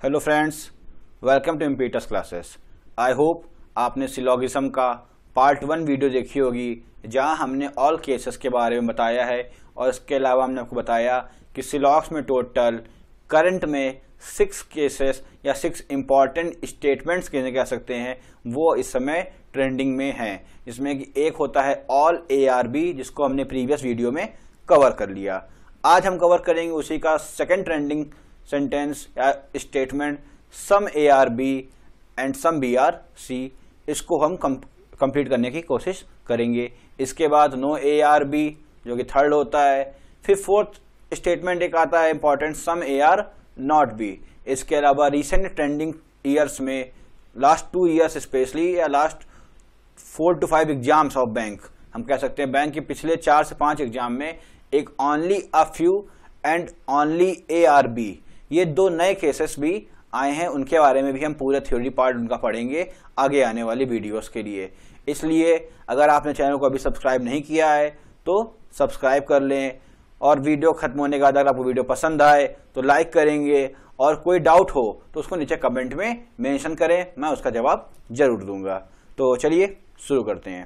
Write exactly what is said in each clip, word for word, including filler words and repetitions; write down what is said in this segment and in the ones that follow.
Hello friends, welcome to Impetus classes. I hope आपने syllogism का part one video देखी होगी, जहां हमने ऑल केसेस के बारे में बताया है और इसके अलावा हमने आपको बताया कि सिलॉग्स में टोटल करंट में सिक्स केसेस या सिक्स इम्पॉर्टेंट स्टेटमेंट्स कहने कह सकते हैं, वो इस समय ट्रेंडिंग में हैं। जिसमें कि एक होता है ऑल ए आर बी, जिसको हमने प्रीवियस वीडियो में कवर कर लिया। आज हम कवर करेंगे उसी का सेकेंड ट्रेंडिंग सेंटेंस या statement, some A are B and some B are C. इसको हम कंप्लीट करने की कोशिश करेंगे। इसके बाद नो ए आर बी, जो कि थर्ड होता है। फिर फोर्थ स्टेटमेंट एक आता है important, some A are not B. इसके अलावा रिसेंट ट्रेंडिंग ईयर्स में, लास्ट टू ईयर्स स्पेशली, या last four to five exams of bank, हम कह सकते हैं बैंक के पिछले चार से पांच एग्जाम में एक only a few and only A are B, ये दो नए केसेस भी आए हैं। उनके बारे में भी हम पूरा थ्योरी पार्ट उनका पढ़ेंगे आगे आने वाली वीडियोस के लिए। इसलिए अगर आपने चैनल को अभी सब्सक्राइब नहीं किया है तो सब्सक्राइब कर लें, और वीडियो खत्म होने के बाद अगर आपको वीडियो पसंद आए तो लाइक करेंगे, और कोई डाउट हो तो उसको नीचे कमेंट में मेंशन करें, मैं उसका जवाब जरूर दूंगा। तो चलिए शुरू करते हैं।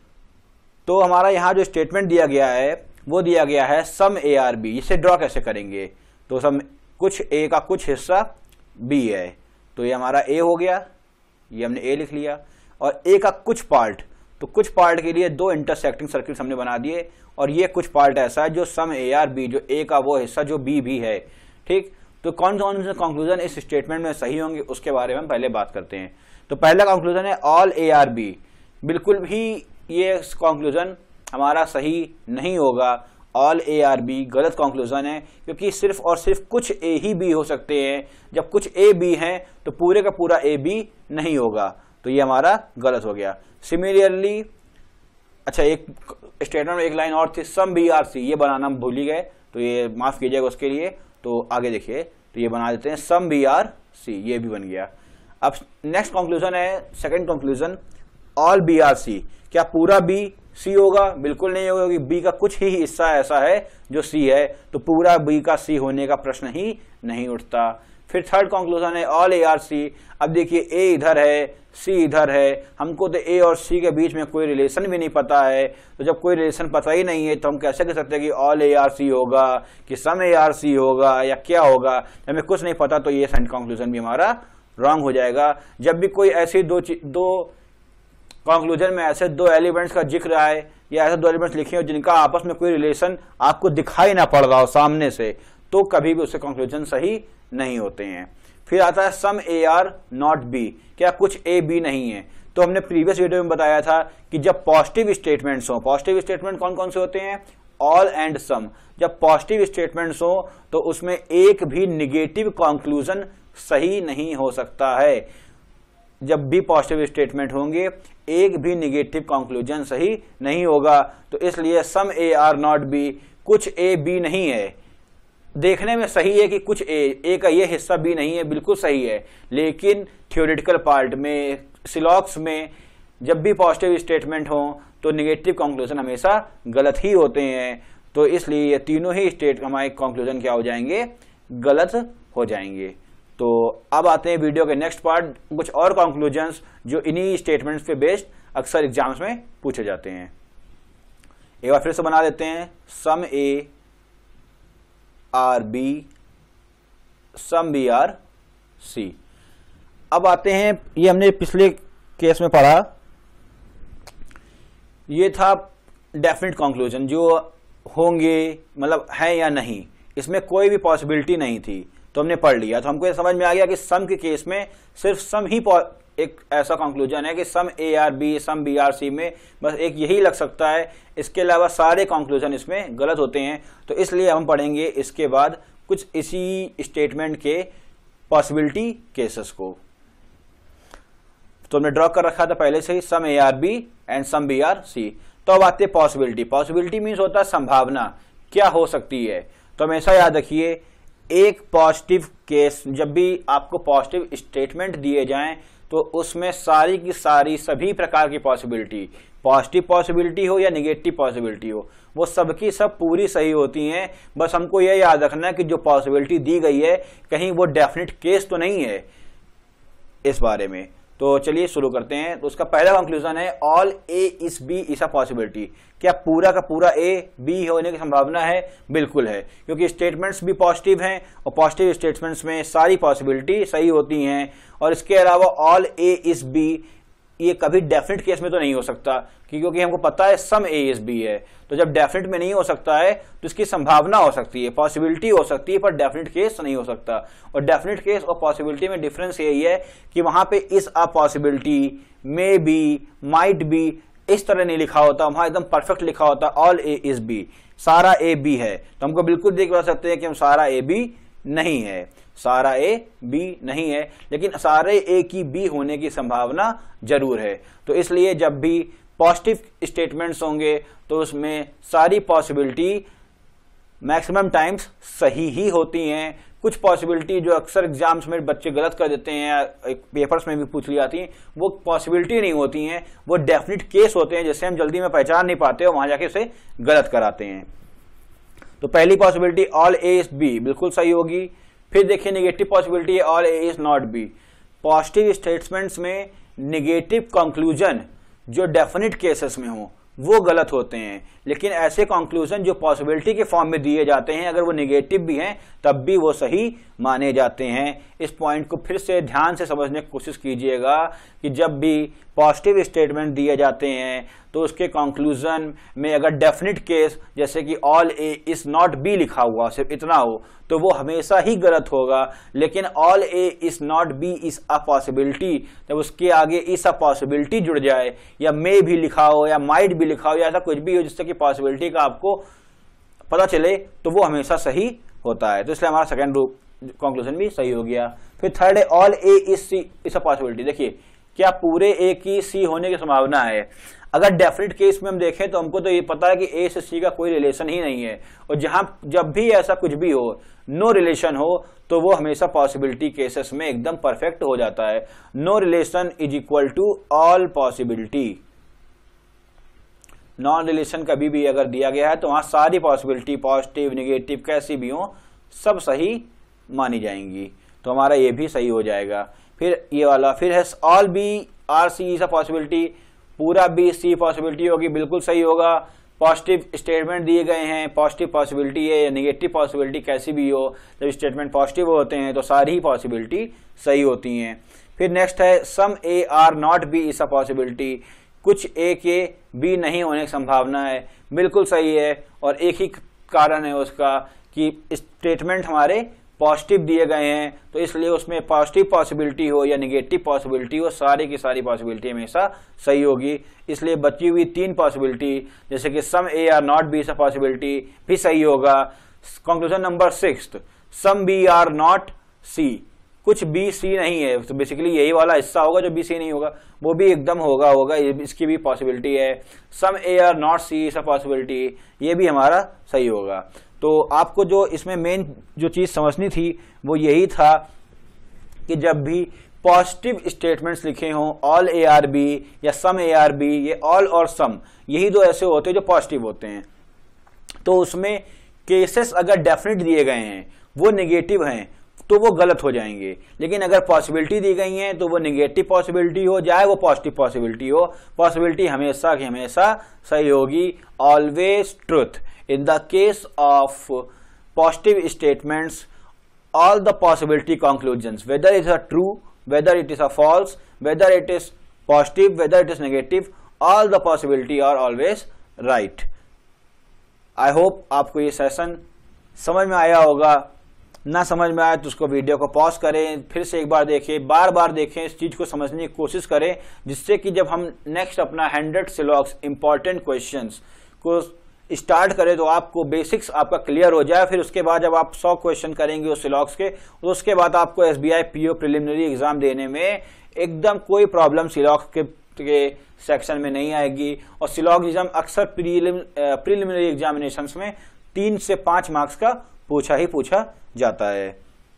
तो हमारा यहाँ जो स्टेटमेंट दिया गया है वो दिया गया है सम ए आर बी। इसे ड्रॉ कैसे करेंगे? तो सम कुछ ए का कुछ हिस्सा बी है, तो ये हमारा ए हो गया, ये हमने ए लिख लिया। और ए का कुछ पार्ट, तो कुछ पार्ट के लिए दो इंटरसेक्टिंग सर्किल्स हमने बना दिए, और ये कुछ पार्ट ऐसा है जो सम ए आर बी, जो ए का वो हिस्सा जो बी भी है। ठीक, तो कौन कौन से कंक्लूजन इस स्टेटमेंट में सही होंगे उसके बारे में हम पहले बात करते हैं। तो पहला कंक्लूजन है ऑल ए आर बी। बिल्कुल भी ये कंक्लूजन हमारा सही नहीं होगा। ऑल ए आर बी गलत कंक्लूजन है, क्योंकि सिर्फ और सिर्फ कुछ ए ही बी हो सकते हैं। जब कुछ ए बी हैं तो पूरे का पूरा ए बी नहीं होगा, तो ये हमारा गलत हो गया। सिमिलरली, अच्छा एक स्टेटमेंट में एक लाइन और थी, सम बी आर सी, ये बनाना हम भूल ही गए, तो ये माफ कीजिएगा उसके लिए। तो आगे देखिए, तो ये बना देते हैं सम बी आर सी, ये भी बन गया। अब नेक्स्ट कंक्लूजन है, second conclusion, all B are C. क्या पूरा बी सी होगा? बिल्कुल नहीं होगा, क्योंकि बी का कुछ ही हिस्सा ऐसा है जो सी है, तो पूरा बी का सी होने का प्रश्न ही नहीं उठता। फिर थर्ड कंक्लूजन है ऑल ए आर सी। अब देखिए, ए इधर है, सी इधर है, हमको तो ए और सी के बीच में कोई रिलेशन भी नहीं पता है। तो जब कोई रिलेशन पता ही नहीं है तो हम कैसे कह सकते हैं कि ऑल ए आर सी होगा, कि सम ए आर सी होगा, या क्या होगा? हमें कुछ नहीं पता, तो ये सेकंड कंक्लूजन भी हमारा रॉन्ग हो जाएगा। जब भी कोई ऐसी दो दो कंक्लूजन में ऐसे दो एलिमेंट्स का जिक्र आए, या ऐसे दो एलिमेंट्स लिखे हो जिनका आपस में कोई रिलेशन आपको दिखाई ना पड़ रहा हो सामने से, तो कभी भी उससे कंक्लूजन सही नहीं होते हैं। फिर आता है some A are not B. क्या कुछ ए बी नहीं है? तो हमने प्रीवियस वीडियो में बताया था कि जब पॉजिटिव स्टेटमेंट्स हो, पॉजिटिव स्टेटमेंट कौन कौन से होते हैं? All and some. जब पॉजिटिव स्टेटमेंट्स हो तो उसमें एक भी निगेटिव कंक्लूजन सही नहीं हो सकता है। जब भी पॉजिटिव स्टेटमेंट होंगे एक भी निगेटिव कंक्लूजन सही नहीं होगा। तो इसलिए some A are not B, कुछ ए बी नहीं है। देखने में सही है कि कुछ ए ए का ये हिस्सा बी नहीं है, बिल्कुल सही है, लेकिन थ्योरेटिकल पार्ट में, सिलॉग्स में जब भी पॉजिटिव स्टेटमेंट हो तो निगेटिव कंक्लूजन हमेशा गलत ही होते हैं। तो इसलिए ये तीनों ही स्टेट हमारे कंक्लूजन क्या हो जाएंगे? गलत हो जाएंगे। तो अब आते हैं वीडियो के नेक्स्ट पार्ट, कुछ और कंक्लूजन्स जो इन्हीं स्टेटमेंट्स पे बेस्ड अक्सर एग्जाम्स में पूछे जाते हैं। एक बार फिर से बना देते हैं, some A are B, some B are C. अब आते हैं, ये हमने पिछले केस में पढ़ा, ये था डेफिनेट कंक्लूजन, जो होंगे मतलब है या नहीं, इसमें कोई भी पॉसिबिलिटी नहीं थी, तो हमने पढ़ लिया। तो हमको ये समझ में आ गया कि सम के केस में सिर्फ सम ही एक ऐसा कंक्लूजन है कि some A are B, some B are C में बस एक यही लग सकता है, इसके अलावा सारे कंक्लूजन इसमें गलत होते हैं। तो इसलिए हम पढ़ेंगे इसके बाद कुछ इसी स्टेटमेंट के पॉसिबिलिटी केसेस को। तो हमने ड्रॉ कर रखा था पहले से ही, some A are B and some B are C. तो अब आते पॉसिबिलिटी। पॉसिबिलिटी मीन्स होता है संभावना, क्या हो सकती है। तो हमेशा याद रखिए, एक पॉजिटिव केस, जब भी आपको पॉजिटिव स्टेटमेंट दिए जाएं तो उसमें सारी की सारी सभी प्रकार की पॉसिबिलिटी, पॉजिटिव पॉसिबिलिटी हो या निगेटिव पॉसिबिलिटी हो, वो सबकी सब पूरी सही होती हैं। बस हमको यह याद रखना है कि जो पॉसिबिलिटी दी गई है कहीं वो डेफिनेट केस तो नहीं है इस बारे में। तो चलिए शुरू करते हैं। तो उसका पहला कंक्लूजन है all A is B is a possibility. क्या पूरा का पूरा ए बी होने की संभावना है? बिल्कुल है, क्योंकि स्टेटमेंट्स भी पॉजिटिव हैं और पॉजिटिव स्टेटमेंट्स में सारी पॉसिबिलिटी सही होती हैं। और इसके अलावा ऑल ए इज बी ये कभी डेफिनेट केस में तो नहीं हो सकता, क्योंकि हमको पता है सम ए इज बी है। तो जब डेफिनेट में नहीं हो सकता है तो इसकी संभावना हो सकती है, पॉसिबिलिटी हो सकती है, पर डेफिनेट केस नहीं हो सकता। और डेफिनेट केस और पॉसिबिलिटी में डिफरेंस यही है कि वहां पे is a possibility, may be, might be इस तरह नहीं लिखा होता, वहां एकदम परफेक्ट लिखा होता ऑल ए इज बी, सारा ए बी है। तो हमको बिल्कुल देख पा सकते हैं कि हम सारा ए बी नहीं है, सारा ए बी नहीं है, लेकिन सारे ए की बी होने की संभावना जरूर है। तो इसलिए जब भी पॉजिटिव स्टेटमेंट्स होंगे तो उसमें सारी पॉसिबिलिटी मैक्सिमम टाइम्स सही ही होती हैं। कुछ पॉसिबिलिटी जो अक्सर एग्जाम्स में बच्चे गलत कर देते हैं, पेपर्स में भी पूछ ली जाती हैं, वो पॉसिबिलिटी नहीं होती हैं, वो डेफिनेट केस होते हैं जिससे हम जल्दी में पहचान नहीं पाते और वहां जाके उसे गलत कराते हैं। तो पहली possibility all A is B बिल्कुल सही होगी। फिर देखिए negative possibility all A is not B. Positive statements में नेगेटिव कंक्लूजन जो डेफिनेट केसेस में हो वो गलत होते हैं, लेकिन ऐसे कंक्लूजन जो पॉसिबिलिटी के फॉर्म में दिए जाते हैं अगर वो नेगेटिव भी हैं तब भी वो सही माने जाते हैं। इस पॉइंट को फिर से ध्यान से समझने की कोशिश कीजिएगा कि जब भी पॉजिटिव स्टेटमेंट दिए जाते हैं तो उसके कंक्लूजन में अगर डेफिनेट केस जैसे कि all A is not B लिखा हुआ सिर्फ इतना हो तो वो हमेशा ही गलत होगा। लेकिन all A is not B is a possibility, जब उसके आगे इज अ पॉसिबिलिटी जुड़ जाए या मे भी लिखा हो या माइट भी लिखा हो या ऐसा कुछ भी हो जिससे कि पॉसिबिलिटी का आपको पता चले, तो वो हमेशा सही होता है। तो इसलिए हमारा सेकेंड कंक्लूजन भी सही हो गया। फिर थर्ड है all A is C is a possibility. देखिए क्या पूरे ए की सी होने की संभावना है? अगर डेफिनेट केस में हम देखें तो हमको तो ये पता है कि ए से सी का कोई रिलेशन ही नहीं है, और जहां जब भी ऐसा कुछ भी हो, नो रिलेशन हो, तो वो हमेशा पॉसिबिलिटी केसेस में एकदम परफेक्ट हो जाता है। No relation is equal to all possibility. Non relation कभी भी अगर दिया गया है तो वहां सारी पॉसिबिलिटी पॉजिटिव निगेटिव कैसी भी हो सब सही मानी जाएंगी। तो हमारा ये भी सही हो जाएगा। फिर ये वाला फिर है all B are C is a possibility. पूरा बी सी पॉसिबिलिटी होगी, बिल्कुल सही होगा। पॉजिटिव स्टेटमेंट दिए गए हैं, पॉजिटिव पॉसिबिलिटी है या नेगेटिव पॉसिबिलिटी कैसी भी हो, जब स्टेटमेंट पॉजिटिव होते हैं तो सारी ही पॉसिबिलिटी सही होती हैं। फिर नेक्स्ट है some A are not B is a possibility. कुछ ए के बी नहीं होने की संभावना है, बिल्कुल सही है। और एक ही कारण है उसका कि स्टेटमेंट हमारे पॉजिटिव दिए गए हैं, तो इसलिए उसमें पॉजिटिव पॉसिबिलिटी हो या नेगेटिव पॉसिबिलिटी हो सारी की सारी पॉसिबिलिटी हमेशा सही होगी। इसलिए बची हुई तीन पॉसिबिलिटी जैसे कि some A are not B is a possibility भी सही होगा। Conclusion number six, some B are not C. कुछ बी सी नहीं है, तो बेसिकली यही वाला हिस्सा होगा जो बी सी नहीं होगा, वो भी एकदम होगा होगा इसकी भी पॉसिबिलिटी है। Some A are not C is a possibility, ये भी हमारा सही होगा। तो आपको जो इसमें मेन जो चीज समझनी थी वो यही था कि जब भी पॉजिटिव स्टेटमेंट्स लिखे हों ऑल ए आर बी या सम ए आर बी, ये ऑल और सम यही दो ऐसे होते हैं जो पॉजिटिव होते हैं, तो उसमें केसेस अगर डेफिनेट दिए गए हैं वो नेगेटिव हैं तो वो गलत हो जाएंगे। लेकिन अगर पॉसिबिलिटी दी गई है तो वो नेगेटिव पॉसिबिलिटी हो चाहे वो पॉजिटिव पॉसिबिलिटी हो, पॉसिबिलिटी हमेशा की हमेशा सही होगी। Always truth in the case of positive statements, all the possibility conclusions, whether it is a true, whether it is a false, whether it is positive, whether it is negative, all the possibility are always right. I hope आपको ये session समझ में आया होगा। ना समझ में आया तो उसको वीडियो को पॉज करें, फिर से एक बार देखें, बार बार देखें, इस चीज को समझने की कोशिश करें, जिससे कि जब हम नेक्स्ट अपना हंड्रेड सिलॉग्स इंपॉर्टेंट क्वेश्चंस को स्टार्ट करें तो आपको बेसिक्स आपका क्लियर हो जाए। फिर उसके बाद जब आप सौ क्वेश्चन करेंगे उस सिलॉग्स के, तो उसके बाद आपको एसबीआई पीओ प्रिलिमिनरी एग्जाम देने में एकदम कोई प्रॉब्लम सिलॉग्स के, के सेक्शन में नहीं आएगी। और सिलॉगिज्म अक्सर प्रिलिमिनरी एग्जामिनेशंस में तीन से पांच मार्क्स का पूछा ही पूछा जाता है।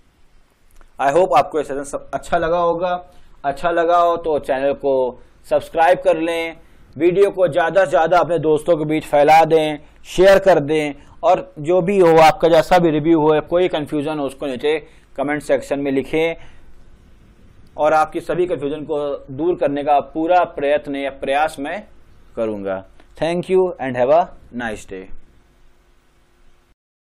आई होप आपको ये सेशन अच्छा लगा होगा। अच्छा लगा हो तो चैनल को सब्सक्राइब कर लें, वीडियो को ज़्यादा से ज़्यादा अपने दोस्तों के बीच फैला दें, शेयर कर दें, और जो भी हो आपका जैसा भी रिव्यू हो, कोई कन्फ्यूज़न हो उसको नीचे कमेंट सेक्शन में लिखें और आपकी सभी कन्फ्यूज़न को दूर करने का पूरा प्रयत्न या प्रयास मैं करूँगा। Thank you and have a nice day.